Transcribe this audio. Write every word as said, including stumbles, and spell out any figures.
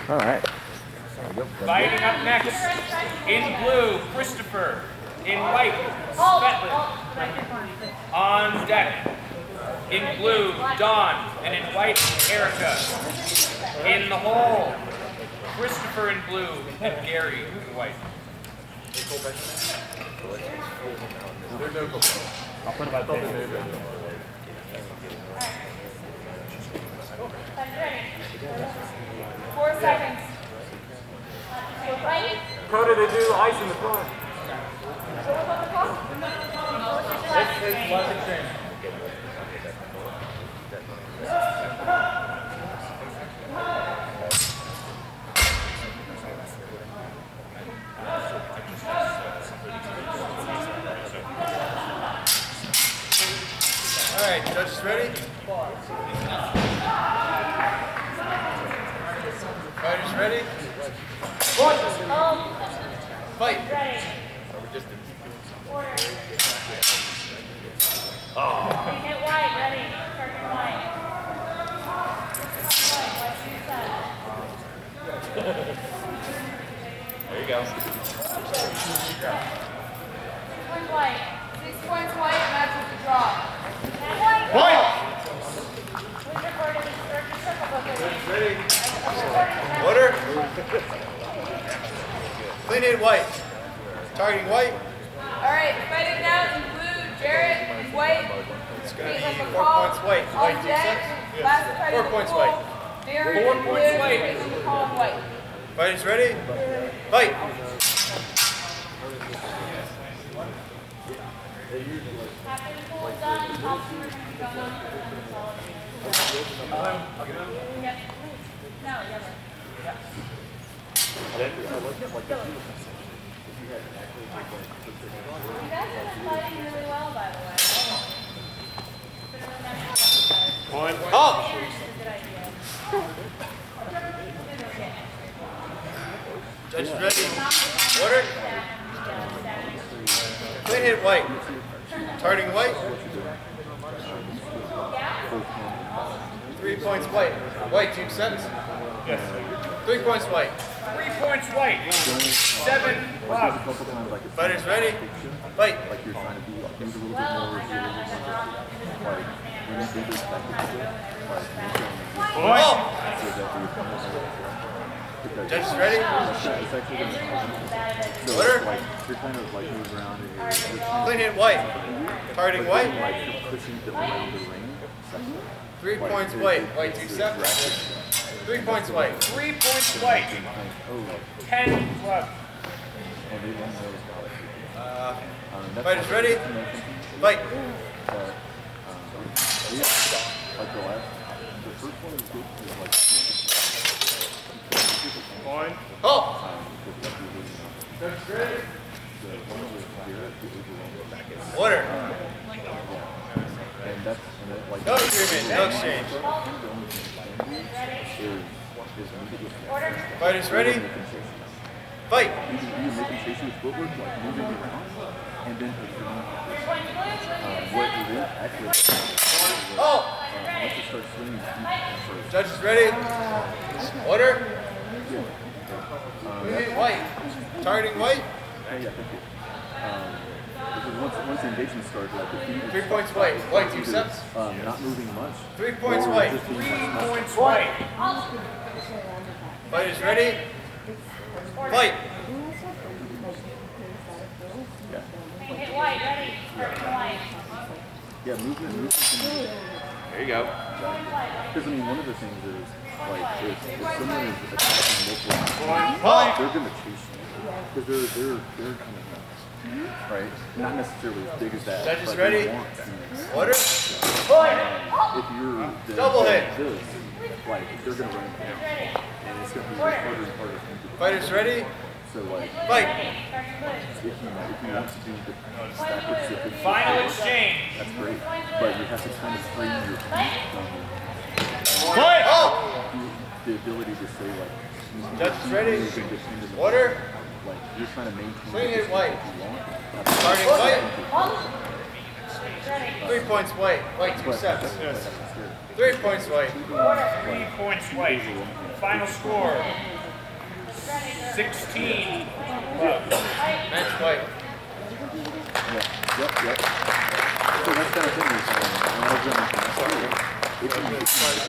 All right. Fighting up next, in blue, Christopher. In white, Svetlin. On deck, in blue, Dawn. And in white, Erica. In the hole, Christopher in blue and Gary in white. I'll put it on Four seconds. Cody, they do ice in the front. It's, it's less extreme. All right, judges ready? Fighters ready? Fight. Oh. Hit white, ready. Target white. There you go. Six points white. Six points white, match with the draw. White. Ready? Water. Clean hit white. Targeting white. Alright, fighting now in blue, Jarrett, in white. It's going to be four points white. White, two sets? Four points white. Four points white. white. Fighters ready? Fight. You guys have been fighting really well, by the way. One. Halt! Judges ready? Order. Clean hit white. Targeting white. Three points white. White, two sets? Yes. Three points white. Three points white. Seven left. Fighters ready? Fight. Like you're trying to be like maybe a little bit more like when you do this like Judges ready? Order. Like you're kind of like moving around and you're, you're Clean hit white. Targeting white. like you're pushing the around the ring. Three points white. White, two sets? Three points white. Three points white. Ten left. Uh, fighters ready? Fight. One. Halt! Judges ready? Order. No agreement, no exchange. Fighters ready? Fight! Oh! Judges ready? Order? White. Targeting white? Once, once the engagement starts, like the feet Three points white. White, two sets? Um, not moving much. Three points white. Three points white. Fighters ready? Fight! Yeah. Hit white, ready. Target white. Yeah, movement, movement. There you go. Because I mean, one of the things is like if, if someone is attacking multiple Fight! they're gonna chase you because they're they're they're kind of nuts, right? Not necessarily as big as that. Judges but ready? they want to. Order? If you're the, Double hit. This, like they're gonna run down, and it's gonna be harder and harder. Fighters ready? So like, Fight! if you if you want to do the backwards zip, Final exchange. that's great, but you have to kind of free your feet from Fight! Oh! the ability to say like, Judges ready? moving independently. Order? Like you're trying to maintain. Swing the it white. distance that you want. Targeting white? Three points white. White two sets. Three points white. Three points white. Final score. sixteen. Match white. Yep, yep, yep. So that's kind of thing.